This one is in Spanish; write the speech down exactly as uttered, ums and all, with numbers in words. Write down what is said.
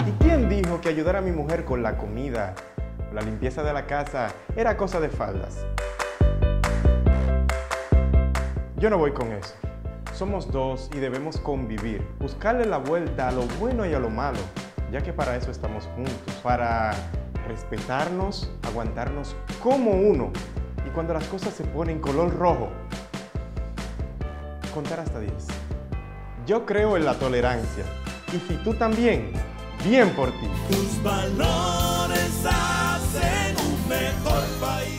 ¿Y quién dijo que ayudar a mi mujer con la comida, la limpieza de la casa, era cosa de faldas? Yo no voy con eso. Somos dos y debemos convivir, buscarle la vuelta a lo bueno y a lo malo, ya que para eso estamos juntos, para respetarnos, aguantarnos como uno. Y cuando las cosas se ponen color rojo, contar hasta diez. Yo creo en la tolerancia. Y si tú también, bien por ti. Tus valores hacen un mejor país.